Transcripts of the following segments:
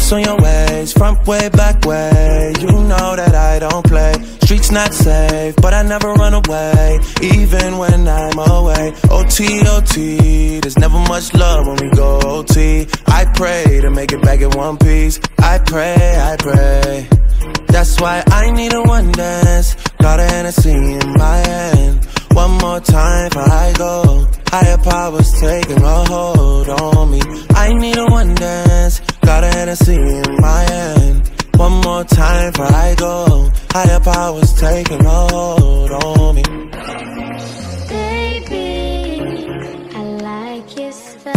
Ice on your ways, front way, back way. You know that I don't play. Streets not safe, but I never run away, even when I'm away. OT, OT, there's never much love when we go OT. I pray to make it back in one piece. I pray, I pray. That's why I need a one dance. Got a Hennessy in my hand. One more time before I go. Higher powers taking a hold on me. I need a one dance. Got a Hennessy in my hand. One more time before I go. Higher powers taking a hold on me. Baby, I like you so.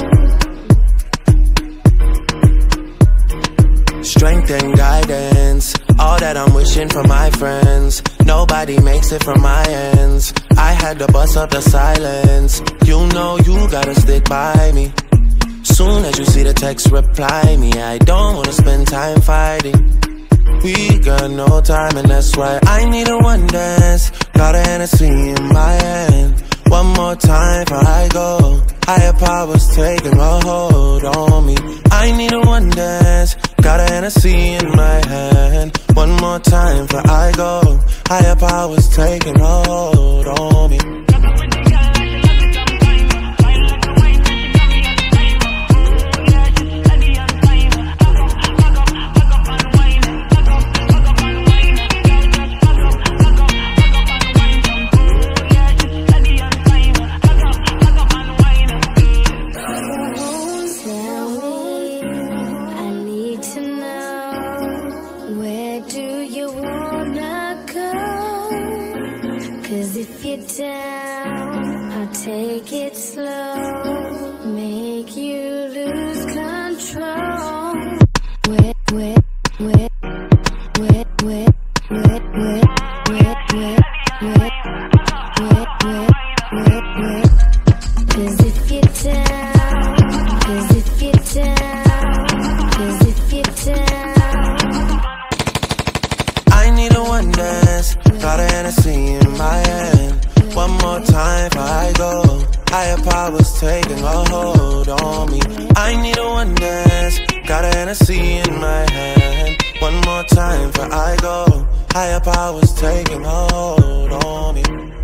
Strength and guidance, all that I'm wishing for my friends. Nobody makes it from my ends. I had to bust up the silence. You know you gotta stick by me. Soon as you see the text, reply me. I don't wanna spend time fighting. We got no time, and that's why I need a one dance. Got a Hennessy in my hand. One more time before I go. Higher powers taking a hold on me. I need a one dance. Got a Hennessy in my hand. One more time before I go. Higher powers taking a hold on me. Cause if you're down, I'll take it slow, make you lose control. Wet, wet, wet, wet, wet, wet, wet, wet, wet, wet, wet, wet, wet, wet. Cause if you're down, cause if you're down, cause if you're down. I need a one dance. Got a Hennessy in my hand. One more time before I go. Higher powers taking a hold on me. I need a one dance. Got a Hennessy in my hand. One more time before I go. Higher powers taking a hold on me.